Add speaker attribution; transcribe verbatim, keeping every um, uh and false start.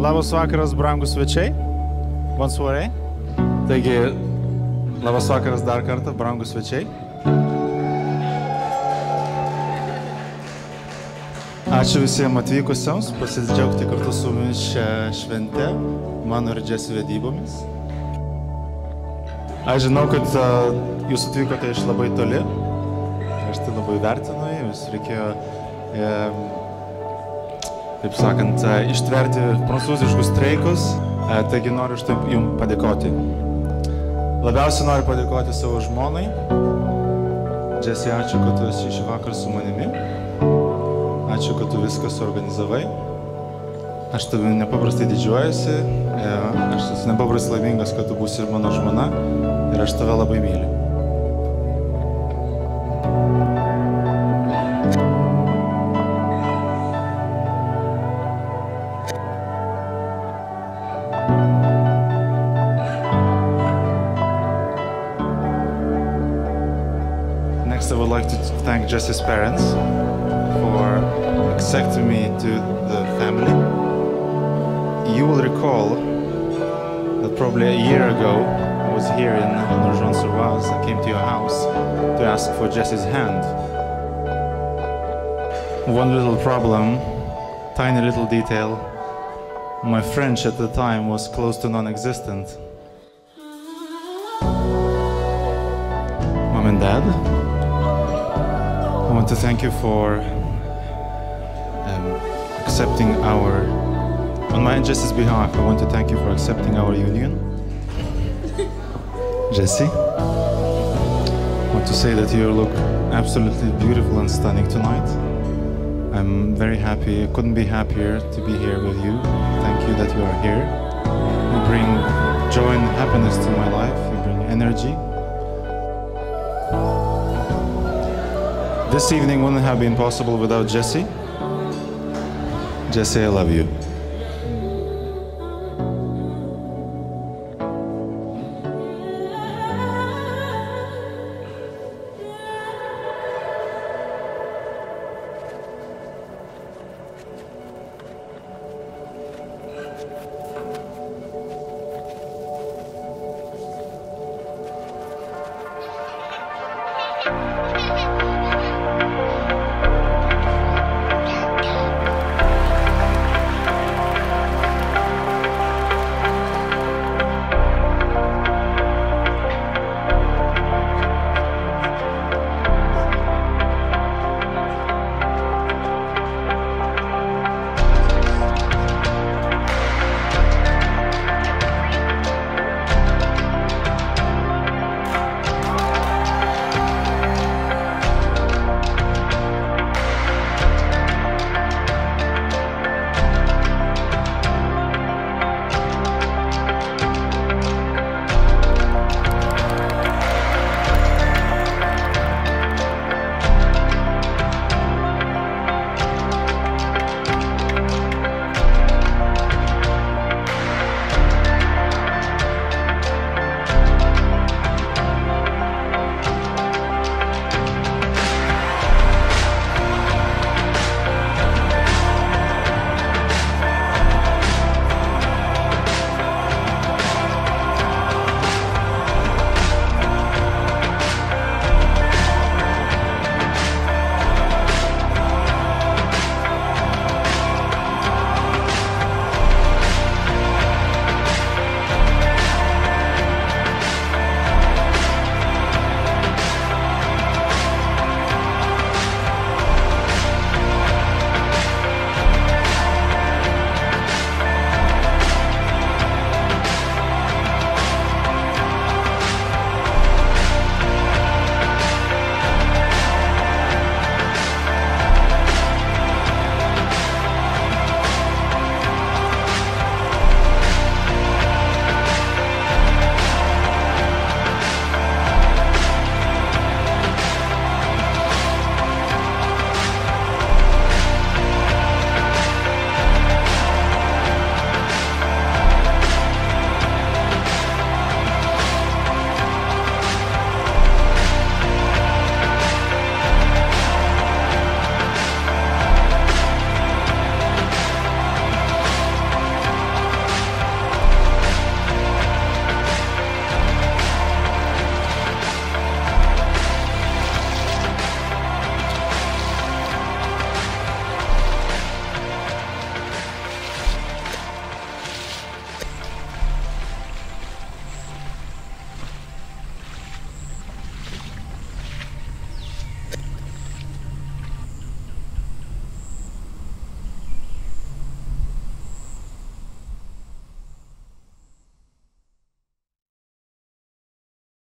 Speaker 1: Labas vakaras, brangus svečiai. Bonsoirė. Taigi, labas vakaras dar kartą, brangus svečiai. Ačiū visiems atvykusiems, pasidžiaugti kartu su mumis šią šventę, mano ir Jesse vedybomis. Aš žinau, kad uh, jūs atvykote iš labai toli. Aš tai labai vertinu, jūs reikėjo, e, taip sakant, ištverti prancūziškus streikus, e, taigi noriu už tai jums padėkoti. Labiausiai noriu padėkoti savo žmonai. Jesse, ačiū, kad tu esi šį vakar su manimi. Ačiū, kad tu viską suorganizavai. Aš tavimi nepaprastai didžiuojasi, e, aš esu nepaprastai laimingas, kad tu būsi ir mano žmona ir aš tave labai myliu. Next, I would like to thank Jesse's parents for accepting me to the family. You will recall that probably a year ago I was here in Nogent-sur-Oise. I came to your house to ask for Jesse's hand. One little problem, tiny little detail. My French at the time was close to non-existent. Mom and Dad, I want to thank you for um, accepting our, on my and Jesse's behalf, I want to thank you for accepting our union. Jesse, I want to say that you look absolutely beautiful and stunning tonight. I'm very happy, I couldn't be happier to be here with you. Thank you that you are here. You bring joy and happiness to my life, you bring energy. This evening wouldn't have been possible without Jesse. Jesse, I love you.